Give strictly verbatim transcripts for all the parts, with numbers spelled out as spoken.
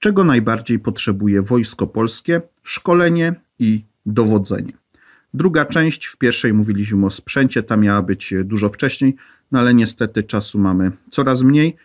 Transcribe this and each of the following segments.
Czego najbardziej potrzebuje Wojsko Polskie? Szkolenie i dowodzenie. Druga część, w pierwszej mówiliśmy o sprzęcie, ta miała być dużo wcześniej, no ale niestety czasu mamy coraz mniej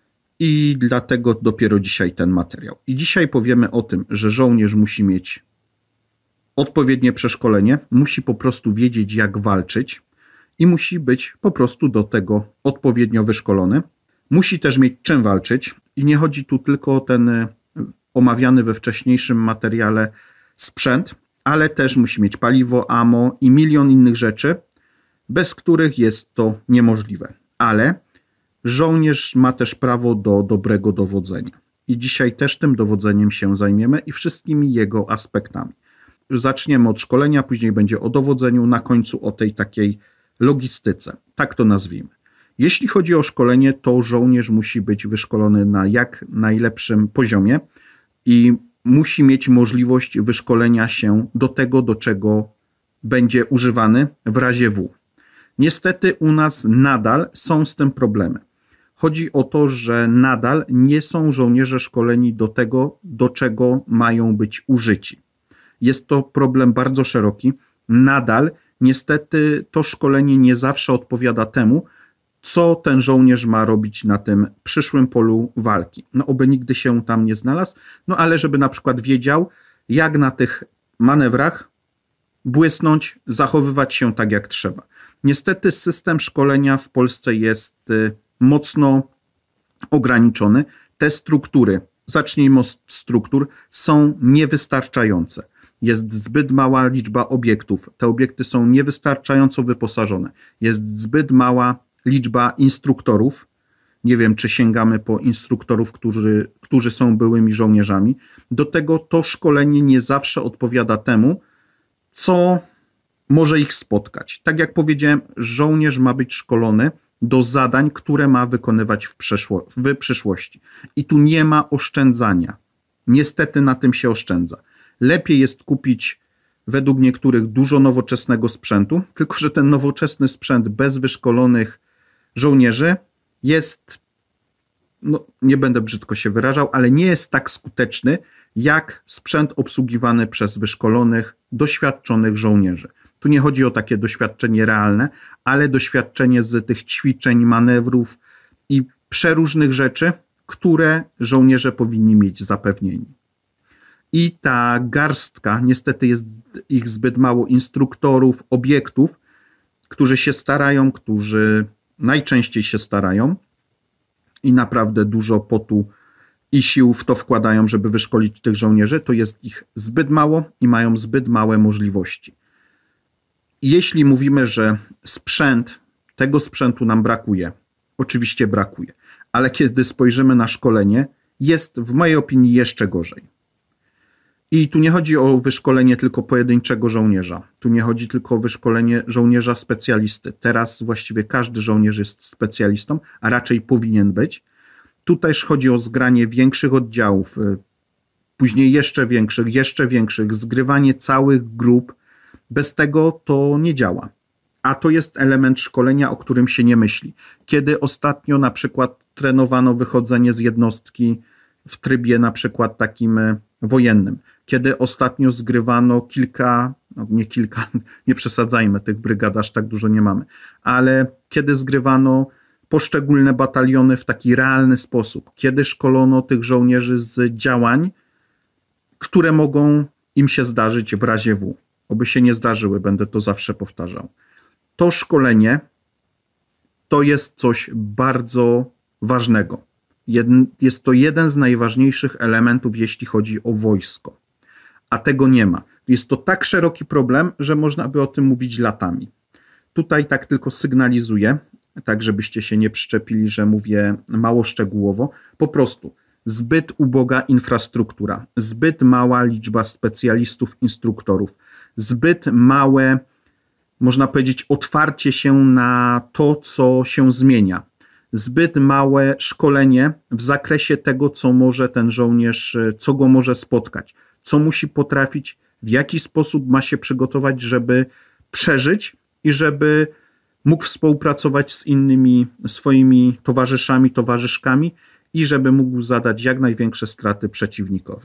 i dlatego dopiero dzisiaj ten materiał. I dzisiaj powiemy o tym, że żołnierz musi mieć odpowiednie przeszkolenie, musi po prostu wiedzieć, jak walczyć i musi być po prostu do tego odpowiednio wyszkolony. Musi też mieć czym walczyć i nie chodzi tu tylko o ten omawiany we wcześniejszym materiale sprzęt, ale też musi mieć paliwo, ammo i milion innych rzeczy, bez których jest to niemożliwe. Ale żołnierz ma też prawo do dobrego dowodzenia. I dzisiaj też tym dowodzeniem się zajmiemy i wszystkimi jego aspektami. Zaczniemy od szkolenia, później będzie o dowodzeniu, na końcu o tej takiej logistyce. Tak to nazwijmy. Jeśli chodzi o szkolenie, to żołnierz musi być wyszkolony na jak najlepszym poziomie i musi mieć możliwość wyszkolenia się do tego, do czego będzie używany w razie W. Niestety u nas nadal są z tym problemy. Chodzi o to, że nadal nie są żołnierze szkoleni do tego, do czego mają być użyci. Jest to problem bardzo szeroki. Nadal niestety to szkolenie nie zawsze odpowiada temu, co ten żołnierz ma robić na tym przyszłym polu walki. No oby nigdy się tam nie znalazł, no ale żeby na przykład wiedział, jak na tych manewrach błysnąć, zachowywać się tak jak trzeba. Niestety system szkolenia w Polsce jest mocno ograniczony. Te struktury, zacznijmy od struktur, są niewystarczające. Jest zbyt mała liczba obiektów. Te obiekty są niewystarczająco wyposażone. Jest zbyt mała liczba instruktorów. Nie wiem, czy sięgamy po instruktorów, którzy, którzy są byłymi żołnierzami. Do tego to szkolenie nie zawsze odpowiada temu, co może ich spotkać. Tak jak powiedziałem, żołnierz ma być szkolony do zadań, które ma wykonywać w, przeszło, w przyszłości. I tu nie ma oszczędzania. Niestety na tym się oszczędza. Lepiej jest kupić według niektórych dużo nowoczesnego sprzętu, tylko że ten nowoczesny sprzęt bez wyszkolonych żołnierzy jest, no nie będę brzydko się wyrażał, ale nie jest tak skuteczny jak sprzęt obsługiwany przez wyszkolonych, doświadczonych żołnierzy. Tu nie chodzi o takie doświadczenie realne, ale doświadczenie z tych ćwiczeń, manewrów i przeróżnych rzeczy, które żołnierze powinni mieć zapewnieni. I ta garstka, niestety jest ich zbyt mało, instruktorów, obiektów, którzy się starają, którzy najczęściej się starają i naprawdę dużo potu i sił w to wkładają, żeby wyszkolić tych żołnierzy, to jest ich zbyt mało i mają zbyt małe możliwości. Jeśli mówimy, że sprzęt, tego sprzętu nam brakuje, oczywiście brakuje, ale kiedy spojrzymy na szkolenie, jest w mojej opinii jeszcze gorzej. I tu nie chodzi o wyszkolenie tylko pojedynczego żołnierza. Tu nie chodzi tylko o wyszkolenie żołnierza specjalisty. Teraz właściwie każdy żołnierz jest specjalistą, a raczej powinien być. Tu też chodzi o zgranie większych oddziałów, później jeszcze większych, jeszcze większych, zgrywanie całych grup. Bez tego to nie działa. A to jest element szkolenia, o którym się nie myśli. Kiedy ostatnio na przykład trenowano wychodzenie z jednostki w trybie na przykład takim wojennym. Kiedy ostatnio zgrywano kilka, no nie kilka, nie przesadzajmy, tych brygad aż tak dużo nie mamy, ale kiedy zgrywano poszczególne bataliony w taki realny sposób, kiedy szkolono tych żołnierzy z działań, które mogą im się zdarzyć w razie W. Oby się nie zdarzyły, będę to zawsze powtarzał. To szkolenie to jest coś bardzo ważnego. Jest to jeden z najważniejszych elementów, jeśli chodzi o wojsko. A tego nie ma. Jest to tak szeroki problem, że można by o tym mówić latami. Tutaj tak tylko sygnalizuję, tak żebyście się nie przyczepili, że mówię mało szczegółowo. Po prostu zbyt uboga infrastruktura, zbyt mała liczba specjalistów, instruktorów, zbyt małe, można powiedzieć, otwarcie się na to, co się zmienia. Zbyt małe szkolenie w zakresie tego, co może ten żołnierz, co go może spotkać, co musi potrafić, w jaki sposób ma się przygotować, żeby przeżyć i żeby mógł współpracować z innymi swoimi towarzyszami, towarzyszkami i żeby mógł zadać jak największe straty przeciwnikowi.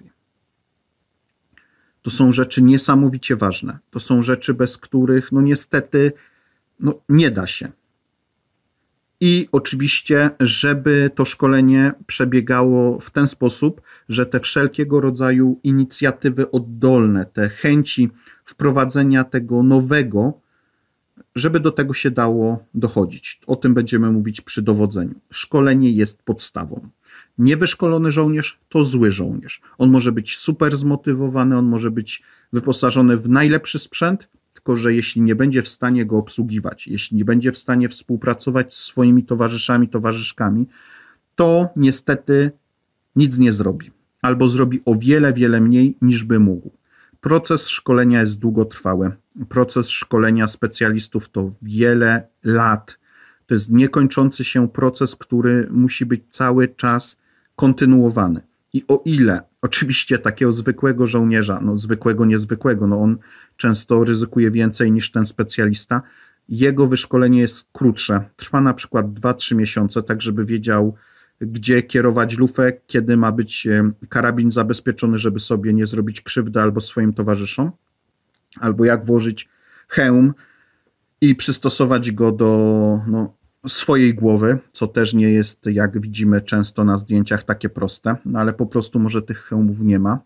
To są rzeczy niesamowicie ważne. To są rzeczy, bez których no niestety no, nie da się. I oczywiście, żeby to szkolenie przebiegało w ten sposób, że te wszelkiego rodzaju inicjatywy oddolne, te chęci wprowadzenia tego nowego, żeby do tego się dało dochodzić. O tym będziemy mówić przy dowodzeniu. Szkolenie jest podstawą. Niewyszkolony żołnierz to zły żołnierz. On może być super zmotywowany, on może być wyposażony w najlepszy sprzęt, tylko że jeśli nie będzie w stanie go obsługiwać, jeśli nie będzie w stanie współpracować z swoimi towarzyszami, towarzyszkami, to niestety nic nie zrobi. Albo zrobi o wiele, wiele mniej niż by mógł. Proces szkolenia jest długotrwały. Proces szkolenia specjalistów to wiele lat. To jest niekończący się proces, który musi być cały czas kontynuowany. I o ile oczywiście takiego zwykłego żołnierza, no zwykłego, niezwykłego, no on często ryzykuje więcej niż ten specjalista, jego wyszkolenie jest krótsze. Trwa na przykład dwa trzy miesiące, tak żeby wiedział, gdzie kierować lufę, kiedy ma być karabin zabezpieczony, żeby sobie nie zrobić krzywdy albo swoim towarzyszom, albo jak włożyć hełm i przystosować go do no, swojej głowy, co też nie jest, jak widzimy często na zdjęciach, takie proste, no ale po prostu może tych hełmów nie ma,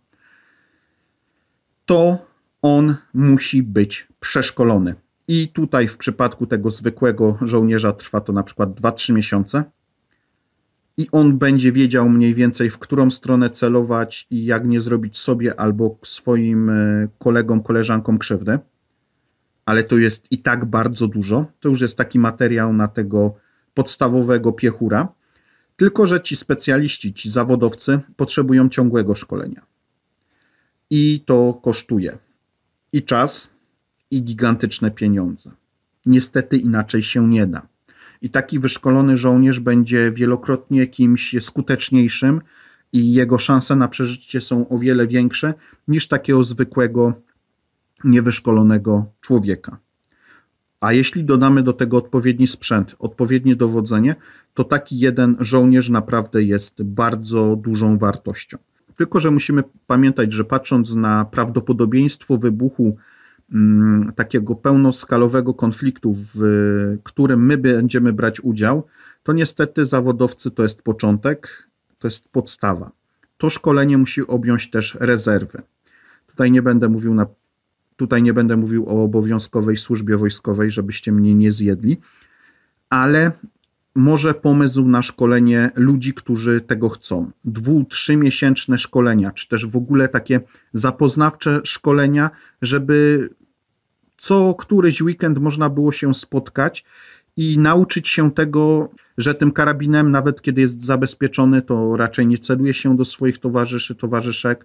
to on musi być przeszkolony. I tutaj w przypadku tego zwykłego żołnierza trwa to na przykład dwa trzy miesiące i on będzie wiedział mniej więcej, w którą stronę celować i jak nie zrobić sobie albo swoim kolegom, koleżankom krzywdy. Ale to jest i tak bardzo dużo. To już jest taki materiał na tego podstawowego piechura. Tylko że ci specjaliści, ci zawodowcy potrzebują ciągłego szkolenia. I to kosztuje i czas, i gigantyczne pieniądze. Niestety inaczej się nie da. I taki wyszkolony żołnierz będzie wielokrotnie kimś skuteczniejszym i jego szanse na przeżycie są o wiele większe niż takiego zwykłego, niewyszkolonego człowieka. A jeśli dodamy do tego odpowiedni sprzęt, odpowiednie dowodzenie, to taki jeden żołnierz naprawdę jest bardzo dużą wartością. Tylko że musimy pamiętać, że patrząc na prawdopodobieństwo wybuchu mm, takiego pełnoskalowego konfliktu, w którym my będziemy brać udział, to niestety zawodowcy to jest początek, to jest podstawa. To szkolenie musi objąć też rezerwy. Tutaj nie będę mówił na Tutaj nie będę mówił o obowiązkowej służbie wojskowej, żebyście mnie nie zjedli, ale może pomysł na szkolenie ludzi, którzy tego chcą. Dwu-, trzymiesięczne szkolenia, czy też w ogóle takie zapoznawcze szkolenia, żeby co któryś weekend można było się spotkać i nauczyć się tego, że tym karabinem, nawet kiedy jest zabezpieczony, to raczej nie celuje się do swoich towarzyszy, towarzyszek,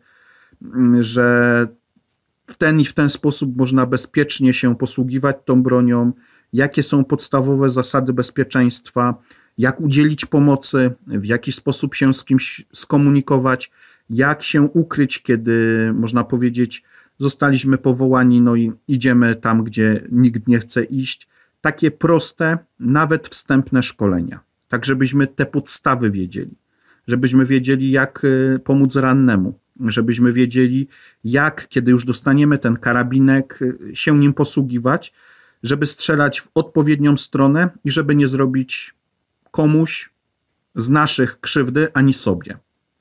że w ten i w ten sposób można bezpiecznie się posługiwać tą bronią, jakie są podstawowe zasady bezpieczeństwa, jak udzielić pomocy, w jaki sposób się z kimś skomunikować, jak się ukryć, kiedy, można powiedzieć, zostaliśmy powołani, no i idziemy tam, gdzie nikt nie chce iść. Takie proste, nawet wstępne szkolenia, tak żebyśmy te podstawy wiedzieli, żebyśmy wiedzieli, jak pomóc rannemu, żebyśmy wiedzieli, jak, kiedy już dostaniemy ten karabinek, się nim posługiwać, żeby strzelać w odpowiednią stronę i żeby nie zrobić komuś z naszych krzywdy, ani sobie.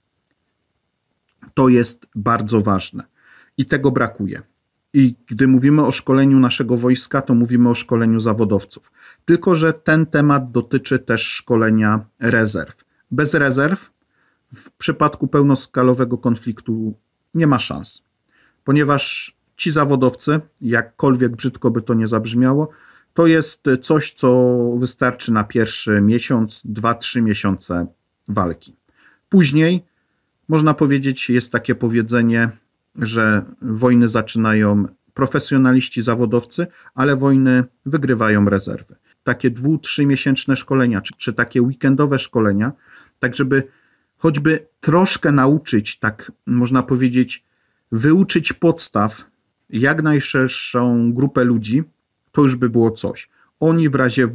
To jest bardzo ważne i tego brakuje. I gdy mówimy o szkoleniu naszego wojska, to mówimy o szkoleniu zawodowców. Tylko że ten temat dotyczy też szkolenia rezerw. Bez rezerw w przypadku pełnoskalowego konfliktu nie ma szans, ponieważ ci zawodowcy, jakkolwiek brzydko by to nie zabrzmiało, to jest coś, co wystarczy na pierwszy miesiąc, dwa, trzy miesiące walki. Później, można powiedzieć, jest takie powiedzenie, że wojny zaczynają profesjonaliści, zawodowcy, ale wojny wygrywają rezerwy. Takie dwu-, trzymiesięczne szkolenia, czy, czy takie weekendowe szkolenia, tak żeby choćby troszkę nauczyć, tak można powiedzieć, wyuczyć podstaw jak najszerszą grupę ludzi, to już by było coś. Oni w razie W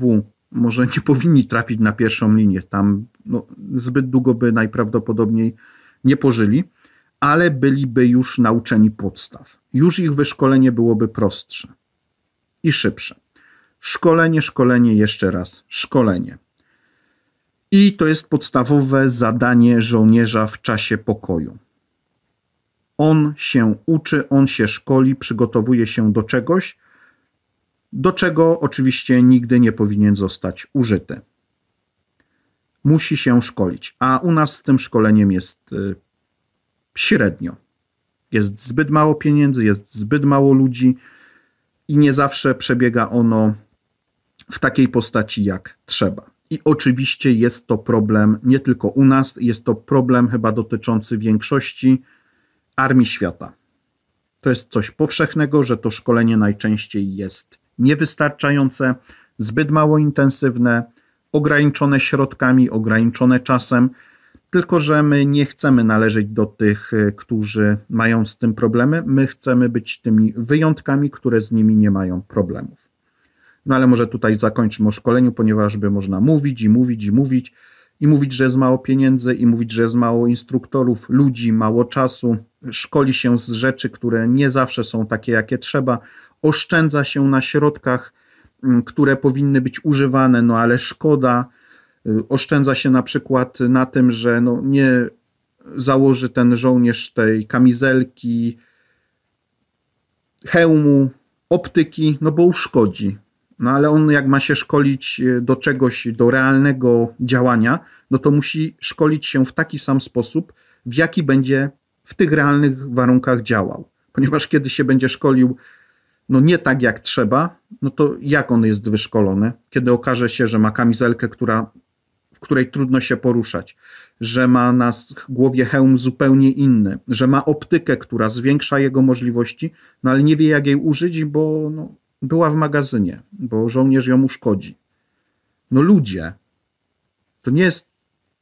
może nie powinni trafić na pierwszą linię. Tam no, zbyt długo by najprawdopodobniej nie pożyli, ale byliby już nauczeni podstaw. Już ich wyszkolenie byłoby prostsze i szybsze. Szkolenie, szkolenie, jeszcze raz, szkolenie. I to jest podstawowe zadanie żołnierza w czasie pokoju. On się uczy, on się szkoli, przygotowuje się do czegoś, do czego oczywiście nigdy nie powinien zostać użyty. Musi się szkolić, a u nas z tym szkoleniem jest y, średnio. Jest zbyt mało pieniędzy, jest zbyt mało ludzi i nie zawsze przebiega ono w takiej postaci jak trzeba. I oczywiście jest to problem nie tylko u nas, jest to problem chyba dotyczący większości armii świata. To jest coś powszechnego, że to szkolenie najczęściej jest niewystarczające, zbyt mało intensywne, ograniczone środkami, ograniczone czasem, tylko że my nie chcemy należeć do tych, którzy mają z tym problemy, my chcemy być tymi wyjątkami, które z nimi nie mają problemów. No ale może tutaj zakończmy o szkoleniu, ponieważ by można mówić i mówić i mówić i mówić, że jest mało pieniędzy i mówić, że jest mało instruktorów, ludzi, mało czasu, szkoli się z rzeczy, które nie zawsze są takie, jakie trzeba, oszczędza się na środkach, które powinny być używane, no ale szkoda, oszczędza się na przykład na tym, że no nie założy ten żołnierz tej kamizelki, hełmu, optyki, no bo uszkodzi. No ale on jak ma się szkolić do czegoś, do realnego działania, no to musi szkolić się w taki sam sposób, w jaki będzie w tych realnych warunkach działał. Ponieważ kiedy się będzie szkolił no nie tak jak trzeba, no to jak on jest wyszkolony? Kiedy okaże się, że ma kamizelkę, która, w której trudno się poruszać, że ma na głowie hełm zupełnie inny, że ma optykę, która zwiększa jego możliwości, no ale nie wie jak jej użyć, bo no, była w magazynie, bo żołnierz ją uszkodzi. No ludzie, to nie jest...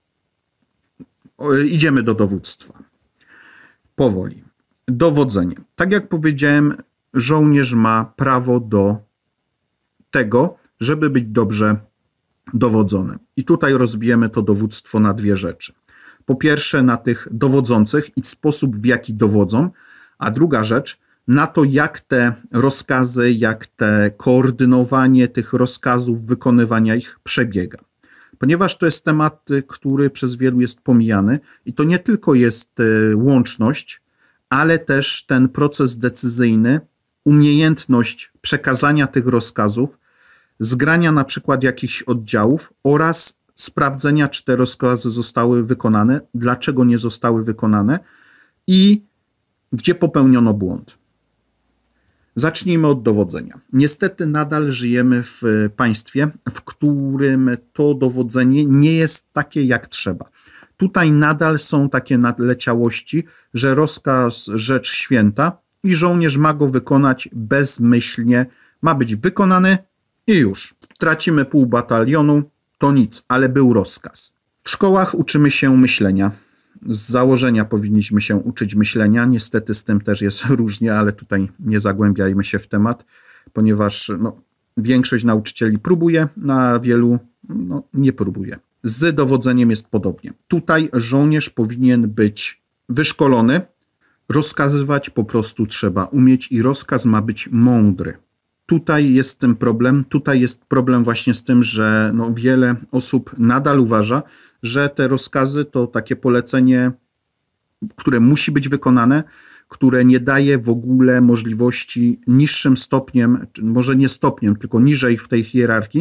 O, idziemy do dowództwa. Powoli. Dowodzenie. Tak jak powiedziałem, żołnierz ma prawo do tego, żeby być dobrze dowodzonym. I tutaj rozbijemy to dowództwo na dwie rzeczy. Po pierwsze na tych dowodzących i sposób, w jaki dowodzą, a druga rzecz na to, jak te rozkazy, jak te koordynowanie tych rozkazów, wykonywania ich przebiega. Ponieważ to jest temat, który przez wielu jest pomijany i to nie tylko jest łączność, ale też ten proces decyzyjny, umiejętność przekazania tych rozkazów, zgrania na przykład jakichś oddziałów oraz sprawdzenia, czy te rozkazy zostały wykonane, dlaczego nie zostały wykonane i gdzie popełniono błąd. Zacznijmy od dowodzenia. Niestety nadal żyjemy w państwie, w którym to dowodzenie nie jest takie jak trzeba. Tutaj nadal są takie nadleciałości, że rozkaz rzecz święta i żołnierz ma go wykonać bezmyślnie. Ma być wykonany i już. Tracimy pół batalionu, to nic, ale był rozkaz. W szkołach uczymy się myślenia. Z założenia powinniśmy się uczyć myślenia. Niestety z tym też jest różnie, ale tutaj nie zagłębiajmy się w temat, ponieważ no, większość nauczycieli próbuje, no, a wielu no, nie próbuje. Z dowodzeniem jest podobnie. Tutaj żołnierz powinien być wyszkolony. Rozkazywać po prostu trzeba umieć i rozkaz ma być mądry. Tutaj jest ten problem. Tutaj jest problem właśnie z tym, że no, wiele osób nadal uważa, że te rozkazy to takie polecenie, które musi być wykonane, które nie daje w ogóle możliwości niższym stopniem, może nie stopniem, tylko niżej w tej hierarchii,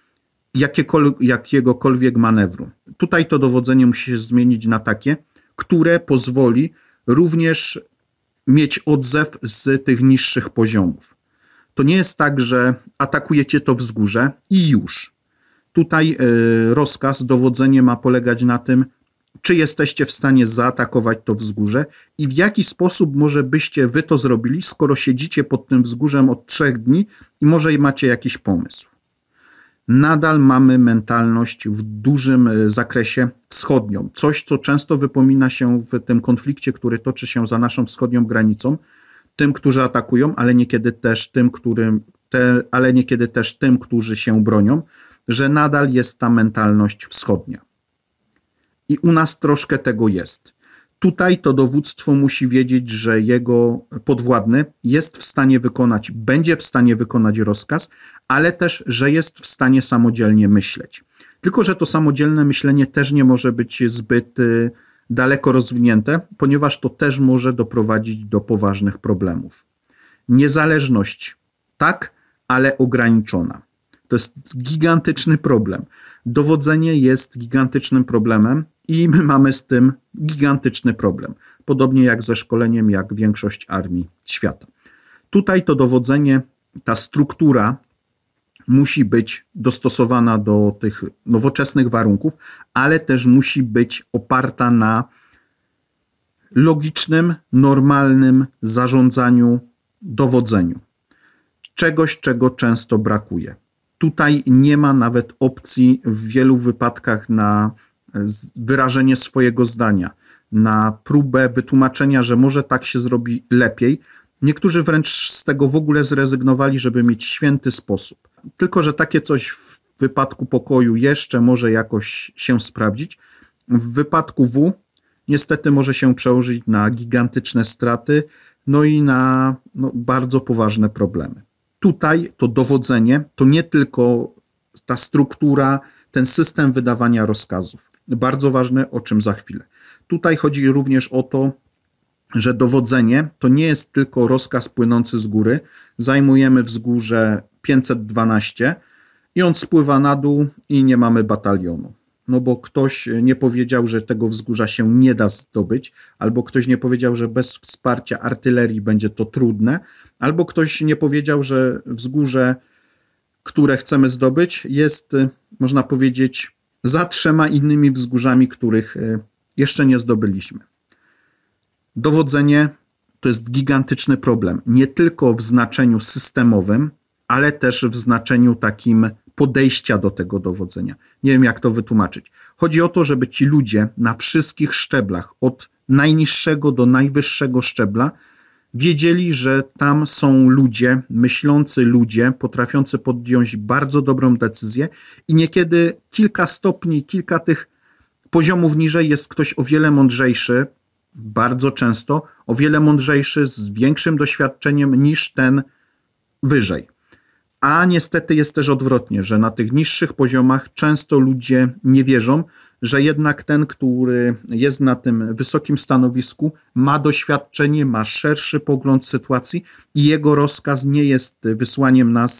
jakiegokolwiek manewru. Tutaj to dowodzenie musi się zmienić na takie, które pozwoli również mieć odzew z tych niższych poziomów. To nie jest tak, że atakujecie to wzgórze i już. Tutaj y, rozkaz, dowodzenie ma polegać na tym, czy jesteście w stanie zaatakować to wzgórze i w jaki sposób może byście wy to zrobili, skoro siedzicie pod tym wzgórzem od trzech dni i może macie jakiś pomysł. Nadal mamy mentalność w dużym zakresie wschodnią. Coś, co często wypomina się w tym konflikcie, który toczy się za naszą wschodnią granicą, tym, którzy atakują, ale niekiedy też tym, którym, te, ale niekiedy też tym, którzy się bronią. że nadal jest ta mentalność wschodnia. I u nas troszkę tego jest. Tutaj to dowództwo musi wiedzieć, że jego podwładny jest w stanie wykonać, będzie w stanie wykonać rozkaz, ale też, że jest w stanie samodzielnie myśleć. Tylko że to samodzielne myślenie też nie może być zbyt daleko rozwinięte, ponieważ to też może doprowadzić do poważnych problemów. Niezależność tak, ale ograniczona. To jest gigantyczny problem. Dowodzenie jest gigantycznym problemem i my mamy z tym gigantyczny problem. Podobnie jak ze szkoleniem, jak większość armii świata. Tutaj to dowodzenie, ta struktura musi być dostosowana do tych nowoczesnych warunków, ale też musi być oparta na logicznym, normalnym zarządzaniu, dowodzeniu. Czegoś, czego często brakuje. Tutaj nie ma nawet opcji w wielu wypadkach na wyrażenie swojego zdania, na próbę wytłumaczenia, że może tak się zrobi lepiej. Niektórzy wręcz z tego w ogóle zrezygnowali, żeby mieć święty sposób. Tylko że takie coś w wypadku pokoju jeszcze może jakoś się sprawdzić. W wypadku W niestety może się przełożyć na gigantyczne straty, no i na no, bardzo poważne problemy. Tutaj to dowodzenie to nie tylko ta struktura, ten system wydawania rozkazów. Bardzo ważne, o czym za chwilę. Tutaj chodzi również o to, że dowodzenie to nie jest tylko rozkaz płynący z góry. Zajmujemy wzgórze pięćset dwanaście i on spływa na dół i nie mamy batalionu. No bo ktoś nie powiedział, że tego wzgórza się nie da zdobyć, albo ktoś nie powiedział, że bez wsparcia artylerii będzie to trudne, albo ktoś nie powiedział, że wzgórze, które chcemy zdobyć, jest, można powiedzieć, za trzema innymi wzgórzami, których jeszcze nie zdobyliśmy. Dowodzenie to jest gigantyczny problem, nie tylko w znaczeniu systemowym, ale też w znaczeniu takim podejścia do tego dowodzenia. Nie wiem, jak to wytłumaczyć. Chodzi o to, żeby ci ludzie na wszystkich szczeblach, od najniższego do najwyższego szczebla, wiedzieli, że tam są ludzie, myślący ludzie, potrafiący podjąć bardzo dobrą decyzję i niekiedy kilka stopni, kilka tych poziomów niżej jest ktoś o wiele mądrzejszy, bardzo często o wiele mądrzejszy, z większym doświadczeniem niż ten wyżej. A niestety jest też odwrotnie, że na tych niższych poziomach często ludzie nie wierzą, że jednak ten, który jest na tym wysokim stanowisku, ma doświadczenie, ma szerszy pogląd sytuacji i jego rozkaz nie jest wysłaniem nas,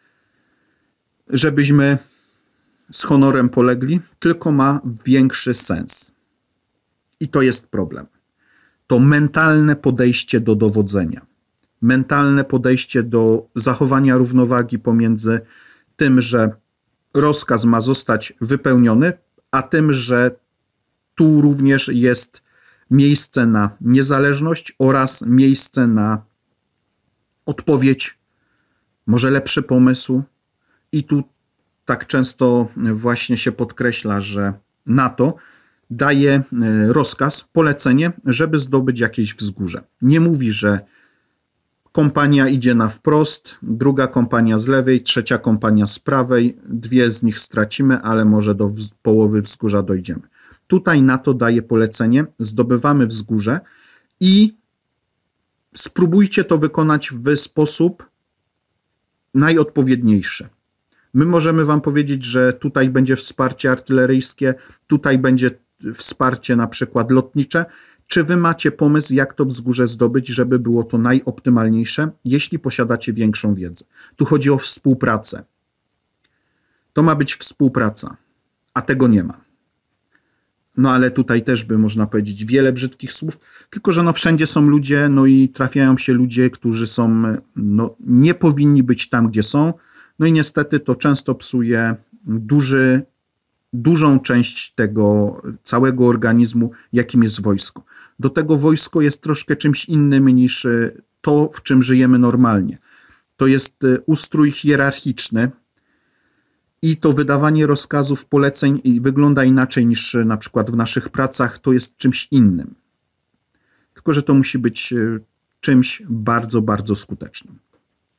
żebyśmy z honorem polegli, tylko ma większy sens. I to jest problem. To mentalne podejście do dowodzenia. Mentalne podejście do zachowania równowagi pomiędzy tym, że rozkaz ma zostać wypełniony, a tym, że tu również jest miejsce na niezależność oraz miejsce na odpowiedź, może lepszy pomysł. I tu tak często właśnie się podkreśla, że NATO daje rozkaz, polecenie, żeby zdobyć jakieś wzgórze. Nie mówi, że kompania idzie na wprost, druga kompania z lewej, trzecia kompania z prawej, dwie z nich stracimy, ale może do połowy wzgórza dojdziemy. Tutaj NATO daje polecenie, zdobywamy wzgórze i spróbujcie to wykonać w sposób najodpowiedniejszy. My możemy wam powiedzieć, że tutaj będzie wsparcie artyleryjskie, tutaj będzie wsparcie na przykład lotnicze. Czy wy macie pomysł, jak to wzgórze zdobyć, żeby było to najoptymalniejsze, jeśli posiadacie większą wiedzę? Tu chodzi o współpracę. To ma być współpraca, a tego nie ma. No ale tutaj też by można powiedzieć wiele brzydkich słów, tylko że no wszędzie są ludzie, no i trafiają się ludzie, którzy są, no nie powinni być tam, gdzie są, no i niestety to często psuje duży, dużą część tego całego organizmu, jakim jest wojsko. Do tego wojsko jest troszkę czymś innym niż to, w czym żyjemy normalnie. To jest ustrój hierarchiczny i to wydawanie rozkazów, poleceń wygląda inaczej niż na przykład w naszych pracach, to jest czymś innym. Tylko że to musi być czymś bardzo, bardzo skutecznym.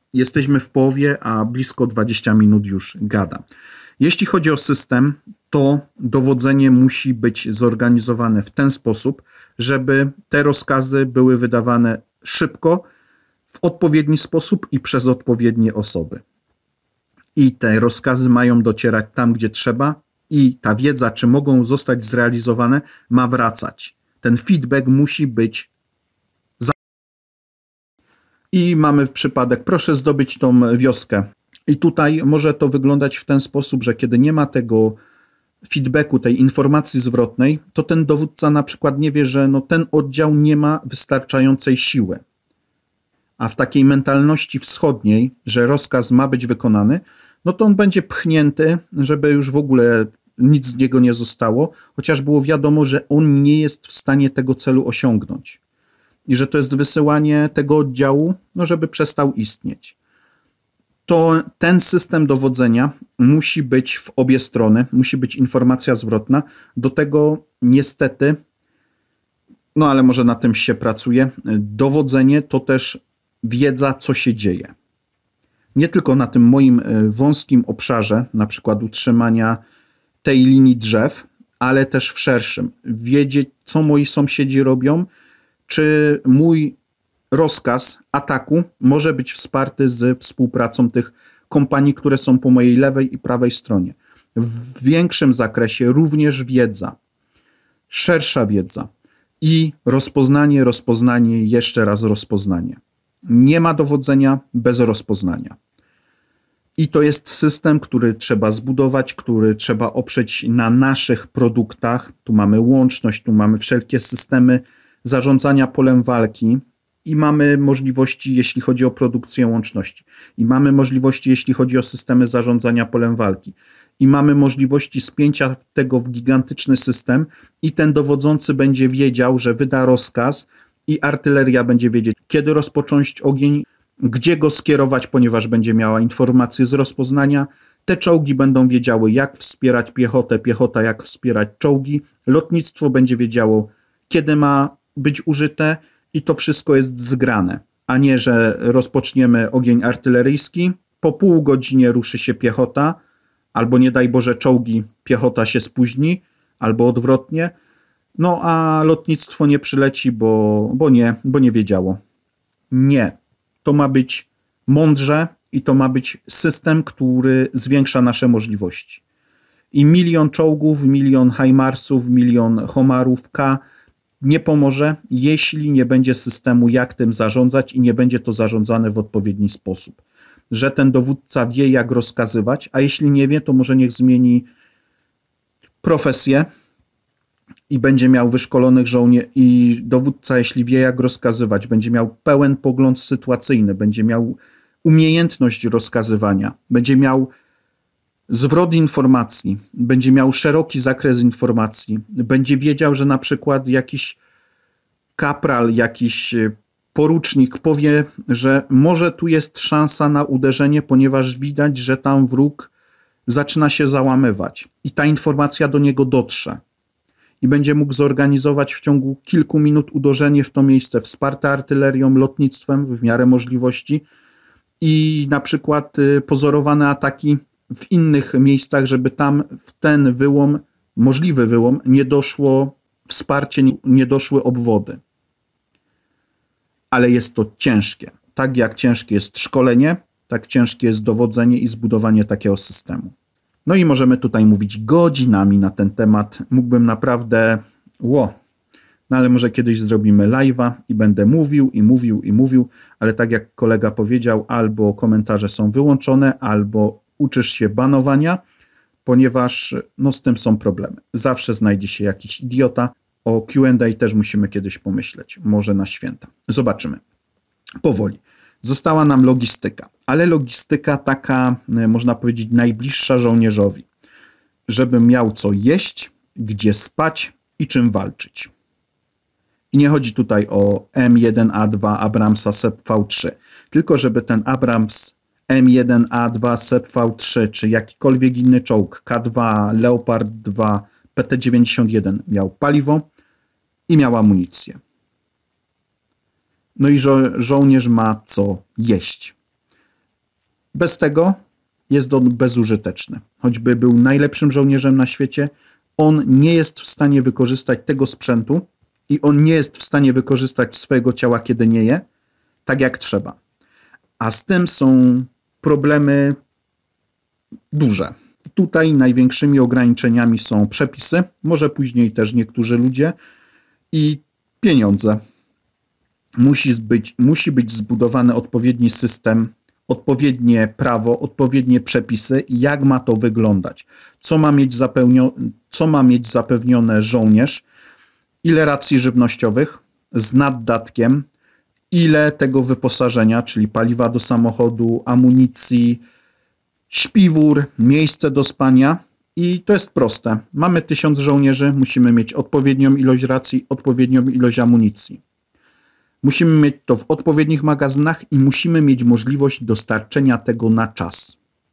Jesteśmy w połowie, a blisko dwadzieścia minut już gadam. Jeśli chodzi o system, to dowodzenie musi być zorganizowane w ten sposób, żeby te rozkazy były wydawane szybko, w odpowiedni sposób i przez odpowiednie osoby. I te rozkazy mają docierać tam, gdzie trzeba, i ta wiedza, czy mogą zostać zrealizowane, ma wracać. Ten feedback musi być. I mamy przypadek, proszę zdobyć tą wioskę. I tutaj może to wyglądać w ten sposób, że kiedy nie ma tego feedbacku, tej informacji zwrotnej, to ten dowódca na przykład nie wie, że no ten oddział nie ma wystarczającej siły. A w takiej mentalności wschodniej, że rozkaz ma być wykonany, no to on będzie pchnięty, żeby już w ogóle nic z niego nie zostało, chociaż było wiadomo, że on nie jest w stanie tego celu osiągnąć. I że to jest wysyłanie tego oddziału, no żeby przestał istnieć. To ten system dowodzenia musi być w obie strony, musi być informacja zwrotna. Do tego niestety, no ale może na tym się pracuje, dowodzenie to też wiedza, co się dzieje. Nie tylko na tym moim wąskim obszarze, na przykład utrzymania tej linii drzew, ale też w szerszym. Wiedzieć, co moi sąsiedzi robią, czy mój rozkaz ataku może być wsparty z współpracą tych kompanii, które są po mojej lewej i prawej stronie. W większym zakresie również wiedza, szersza wiedza i rozpoznanie, rozpoznanie i jeszcze raz rozpoznanie. Nie ma dowodzenia bez rozpoznania. I to jest system, który trzeba zbudować, który trzeba oprzeć na naszych produktach. Tu mamy łączność, tu mamy wszelkie systemy zarządzania polem walki i mamy możliwości, jeśli chodzi o produkcję łączności. I mamy możliwości, jeśli chodzi o systemy zarządzania polem walki. I mamy możliwości spięcia tego w gigantyczny system i ten dowodzący będzie wiedział, że wyda rozkaz i artyleria będzie wiedzieć, kiedy rozpocząć ogień, gdzie go skierować, ponieważ będzie miała informacje z rozpoznania. Te czołgi będą wiedziały, jak wspierać piechotę, piechota jak wspierać czołgi. Lotnictwo będzie wiedziało, kiedy ma być użyte i to wszystko jest zgrane, a nie, że rozpoczniemy ogień artyleryjski, po pół godzinie ruszy się piechota, albo nie daj Boże czołgi, piechota się spóźni, albo odwrotnie, no a lotnictwo nie przyleci, bo, bo nie, bo nie wiedziało. Nie. To ma być mądrze i to ma być system, który zwiększa nasze możliwości. I milion czołgów, milion Hajmarsów, milion Homarów K nie pomoże, jeśli nie będzie systemu, jak tym zarządzać i nie będzie to zarządzane w odpowiedni sposób. Że ten dowódca wie, jak rozkazywać, a jeśli nie wie, to może niech zmieni profesję i będzie miał wyszkolonych żołnierzy i dowódca, jeśli wie, jak rozkazywać, będzie miał pełen pogląd sytuacyjny, będzie miał umiejętność rozkazywania, będzie miał zwrot informacji, będzie miał szeroki zakres informacji, będzie wiedział, że na przykład jakiś kapral, jakiś porucznik powie, że może tu jest szansa na uderzenie, ponieważ widać, że tam wróg zaczyna się załamywać i ta informacja do niego dotrze. I będzie mógł zorganizować w ciągu kilku minut uderzenie w to miejsce, wsparte artylerią, lotnictwem w miarę możliwości i na przykład pozorowane ataki w innych miejscach, żeby tam w ten wyłom, możliwy wyłom, nie doszło wsparcie, nie doszły obwody. Ale jest to ciężkie. Tak jak ciężkie jest szkolenie, tak ciężkie jest dowodzenie i zbudowanie takiego systemu. No i możemy tutaj mówić godzinami na ten temat. Mógłbym naprawdę... Ło. No ale może kiedyś zrobimy live'a i będę mówił i mówił i mówił, ale tak jak kolega powiedział, albo komentarze są wyłączone, albo uczysz się banowania, ponieważ no, z tym są problemy. Zawsze znajdzie się jakiś idiota. O Q and A też musimy kiedyś pomyśleć. Może na święta. Zobaczymy. Powoli. Została nam logistyka, ale logistyka taka, można powiedzieć, najbliższa żołnierzowi. Żeby miał co jeść, gdzie spać i czym walczyć. I nie chodzi tutaj o M jeden A dwa Abramsa S E P V trzy, tylko żeby ten Abrams M jeden A dwa S E P V trzy czy jakikolwiek inny czołg K dwa, Leopard dwa, P T dziewięćdziesiąt jeden miał paliwo i miał amunicję. No i żo żołnierz ma co jeść. Bez tego jest on bezużyteczny. Choćby był najlepszym żołnierzem na świecie, on nie jest w stanie wykorzystać tego sprzętu i on nie jest w stanie wykorzystać swojego ciała, kiedy nie je, tak jak trzeba. A z tym są problemy duże. Tutaj największymi ograniczeniami są przepisy, może później też niektórzy ludzie, i pieniądze. Musi być, musi być zbudowany odpowiedni system, odpowiednie prawo, odpowiednie przepisy, jak ma to wyglądać, co ma mieć, zapełnio, co ma mieć zapewnione żołnierz, ile racji żywnościowych z naddatkiem, ile tego wyposażenia, czyli paliwa do samochodu, amunicji, śpiwór, miejsce do spania. I to jest proste. Mamy tysiąc żołnierzy, musimy mieć odpowiednią ilość racji, odpowiednią ilość amunicji. Musimy mieć to w odpowiednich magazynach i musimy mieć możliwość dostarczenia tego na czas.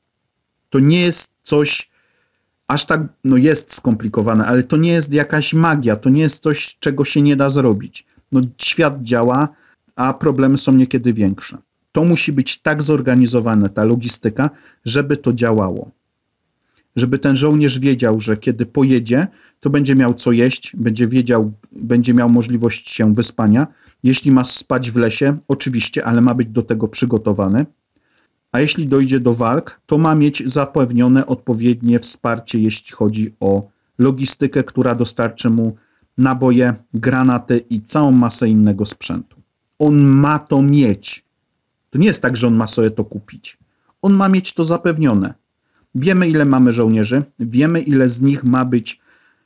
To nie jest coś aż tak, no jest skomplikowane, ale to nie jest jakaś magia, to nie jest coś, czego się nie da zrobić. No świat działa, a problemy są niekiedy większe. To musi być tak zorganizowane, ta logistyka, żeby to działało. Żeby ten żołnierz wiedział, że kiedy pojedzie, to będzie miał co jeść, będzie wiedział, będzie miał możliwość się wyspania. Jeśli ma spać w lesie, oczywiście, ale ma być do tego przygotowany. A jeśli dojdzie do walk, to ma mieć zapewnione odpowiednie wsparcie, jeśli chodzi o logistykę, która dostarczy mu naboje, granaty i całą masę innego sprzętu. On ma to mieć. To nie jest tak, że on ma sobie to kupić. On ma mieć to zapewnione. Wiemy, ile mamy żołnierzy, wiemy, ile z nich ma być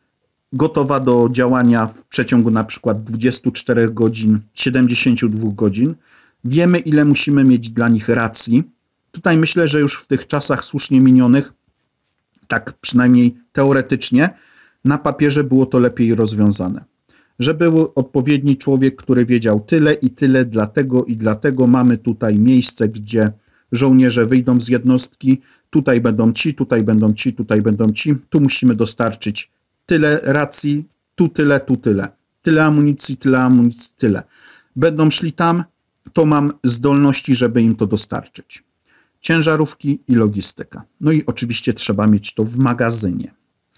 gotowa do działania w przeciągu na przykład dwudziestu czterech godzin, siedemdziesięciu dwóch godzin. Wiemy, ile musimy mieć dla nich racji. Tutaj myślę, że już w tych czasach słusznie minionych, tak przynajmniej teoretycznie, na papierze było to lepiej rozwiązane. Że był odpowiedni człowiek, który wiedział tyle i tyle, dlatego i dlatego mamy tutaj miejsce, gdzie żołnierze wyjdą z jednostki, tutaj będą ci, tutaj będą ci, tutaj będą ci, tu musimy dostarczyć tyle racji, tu tyle, tu tyle. Tyle amunicji, tyle amunicji, tyle. Będą szli tam, to mam zdolności, żeby im to dostarczyć. Ciężarówki i logistyka. No i oczywiście trzeba mieć to w magazynie.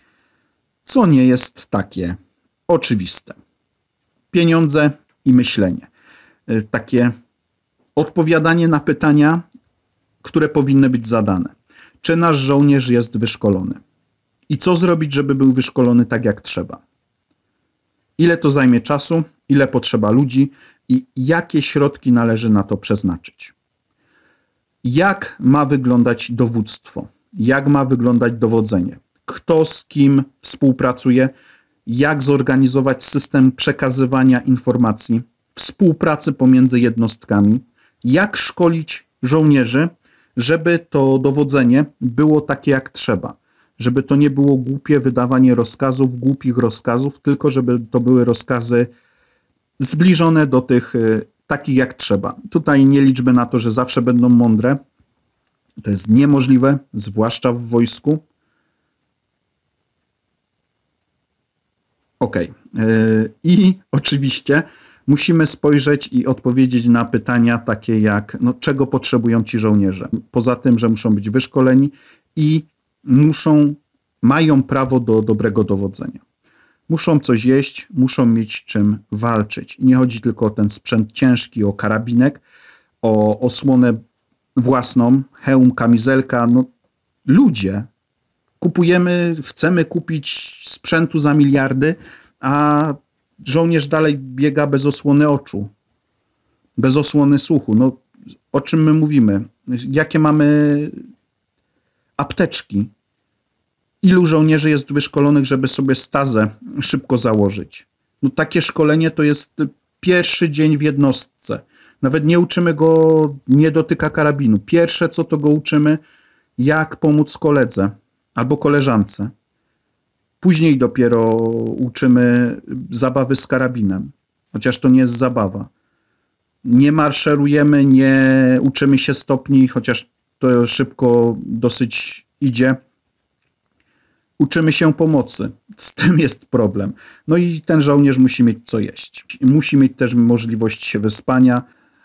Co nie jest takie oczywiste. Pieniądze i myślenie. Takie odpowiadanie na pytania, które powinny być zadane. Czy nasz żołnierz jest wyszkolony? I co zrobić, żeby był wyszkolony tak jak trzeba? Ile to zajmie czasu? Ile potrzeba ludzi? I jakie środki należy na to przeznaczyć? Jak ma wyglądać dowództwo? Jak ma wyglądać dowodzenie? Kto z kim współpracuje? Jak zorganizować system przekazywania informacji? Współpracy pomiędzy jednostkami? Jak szkolić żołnierzy, żeby to dowodzenie było takie jak trzeba? Żeby to nie było głupie wydawanie rozkazów, głupich rozkazów, tylko żeby to były rozkazy zbliżone do tych takich jak trzeba. Tutaj nie liczmy na to, że zawsze będą mądre. To jest niemożliwe, zwłaszcza w wojsku. Ok. I oczywiście musimy spojrzeć i odpowiedzieć na pytania takie jak, no, czego potrzebują ci żołnierze. Poza tym, że muszą być wyszkoleni i muszą, mają prawo do dobrego dowodzenia. Muszą coś jeść, muszą mieć czym walczyć. Nie chodzi tylko o ten sprzęt ciężki, o karabinek, o osłonę własną, hełm, kamizelka. No, ludzie, kupujemy, chcemy kupić sprzętu za miliardy, a żołnierz dalej biega bez osłony oczu, bez osłony słuchu. No, o czym my mówimy? Jakie mamy apteczki? Ilu żołnierzy jest wyszkolonych, żeby sobie stazę szybko założyć? No, takie szkolenie to jest pierwszy dzień w jednostce. Nawet nie uczymy go, nie dotyka karabinu. Pierwsze co to go uczymy, jak pomóc koledze albo koleżance. Później dopiero uczymy zabawy z karabinem, chociaż to nie jest zabawa. Nie marszerujemy, nie uczymy się stopni, chociaż to szybko dosyć idzie. Uczymy się pomocy. Z tym jest problem. No i ten żołnierz musi mieć co jeść. Musi mieć też możliwość wyspania,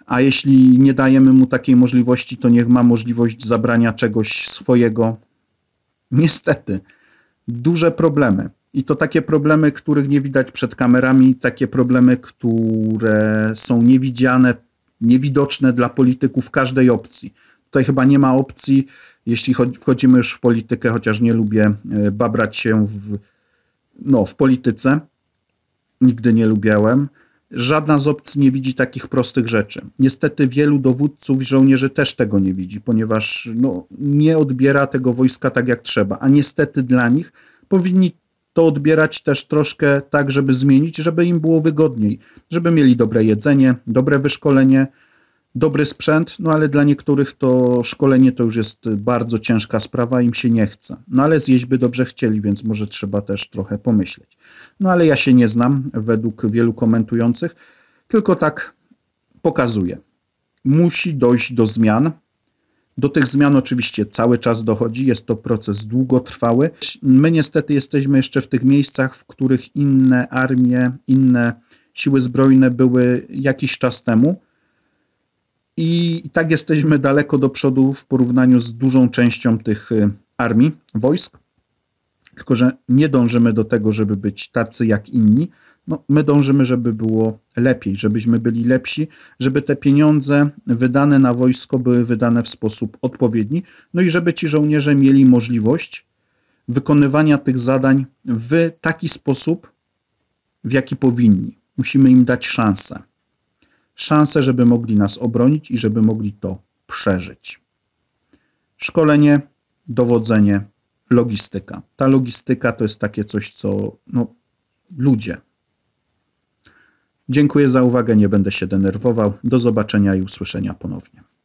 A jeśli nie dajemy mu takiej możliwości, to niech ma możliwość zabrania czegoś swojego. Niestety, duże problemy. I to takie problemy, których nie widać przed kamerami, takie problemy, które są niewidziane, niewidoczne dla polityków każdej opcji. Tutaj chyba nie ma opcji, jeśli wchodzimy już w politykę, chociaż nie lubię babrać się w, no, w polityce. Nigdy nie lubiałem. Żadna z opcji nie widzi takich prostych rzeczy. Niestety wielu dowódców i żołnierzy też tego nie widzi, ponieważ no, nie odbiera tego wojska tak jak trzeba. A niestety dla nich powinni to odbierać też troszkę tak, żeby zmienić, żeby im było wygodniej. Żeby mieli dobre jedzenie, dobre wyszkolenie, dobry sprzęt, no ale dla niektórych to szkolenie to już jest bardzo ciężka sprawa, im się nie chce. No ale zjeść by dobrze chcieli, więc może trzeba też trochę pomyśleć. No ale ja się nie znam według wielu komentujących, tylko tak pokazuję. Musi dojść do zmian. Do tych zmian oczywiście cały czas dochodzi, jest to proces długotrwały. My niestety jesteśmy jeszcze w tych miejscach, w których inne armie, inne siły zbrojne były jakiś czas temu. I tak jesteśmy daleko do przodu w porównaniu z dużą częścią tych armii, wojsk. Tylko że nie dążymy do tego, żeby być tacy jak inni. No, my dążymy, żeby było lepiej, żebyśmy byli lepsi, żeby te pieniądze wydane na wojsko były wydane w sposób odpowiedni, no i żeby ci żołnierze mieli możliwość wykonywania tych zadań w taki sposób, w jaki powinni. Musimy im dać szansę. Szansę, żeby mogli nas obronić i żeby mogli to przeżyć. Szkolenie, dowodzenie, logistyka. Ta logistyka to jest takie coś, co no, ludzie. Dziękuję za uwagę, nie będę się denerwował. Do zobaczenia i usłyszenia ponownie.